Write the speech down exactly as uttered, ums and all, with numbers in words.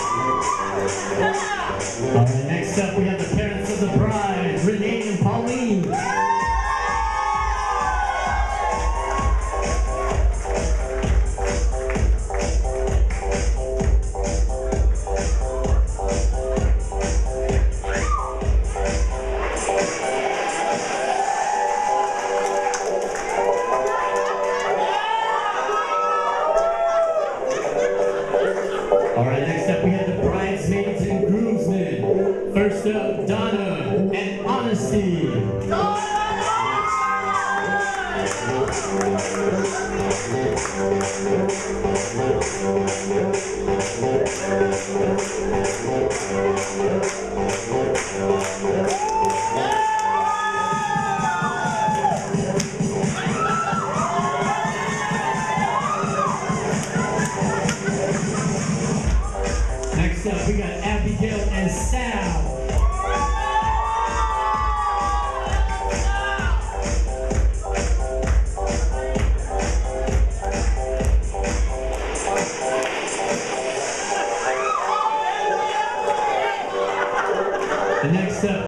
Alright, next up we have the parents of the bride, Renee and Pauline. Alright, next up we have the bridesmaids and groomsmen. First up, Donna and Honesty. Next up, we got Abigail and Sal. And next up,